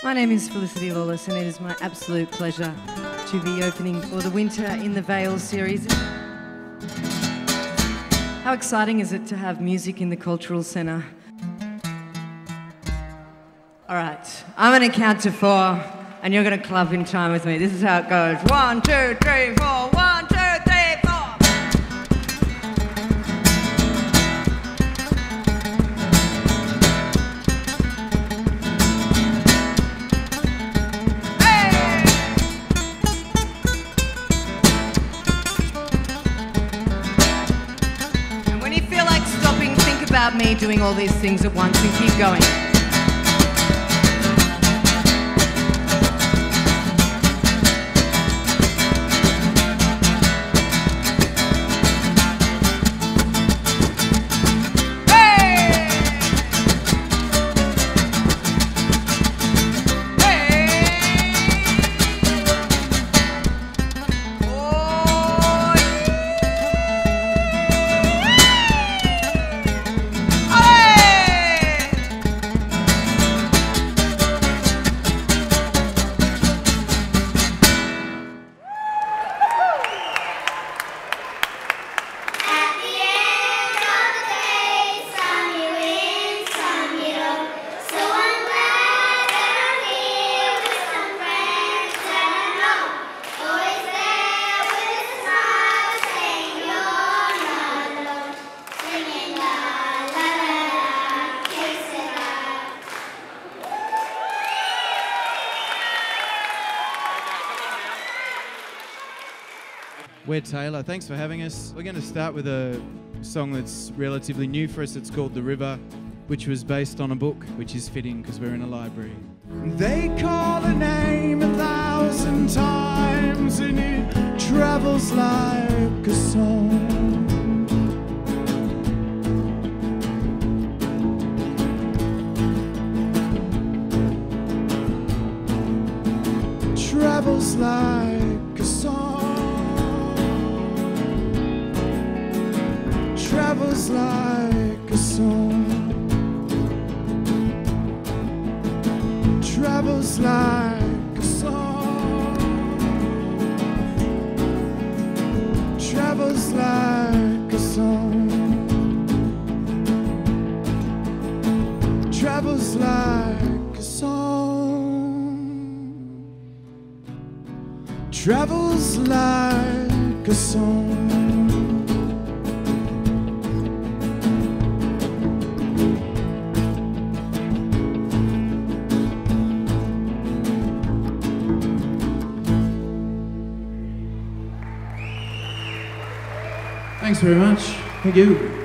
My name is Felicity Lawless and it is my absolute pleasure to be opening for the Winter in the Vale series. How exciting is it to have music in the Cultural Centre? All right, I'm going to count to 4 and you're going to clap in time with me. This is how it goes. 1, 2, 3, 4. 1, 2, 3, 4. About me doing all these things at once and keep going. We're Taylor. Thanks for having us. We're going to start with a song that's relatively new for us. It's called The River, which was based on a book, which is fitting because we're in a library. They call her name 1,000 times and it travels like a song. Travels like a song. Travels like a song. Travels like a song. Travels like a song. Travels like a song. Travels like a song. Thanks very much. Thank you.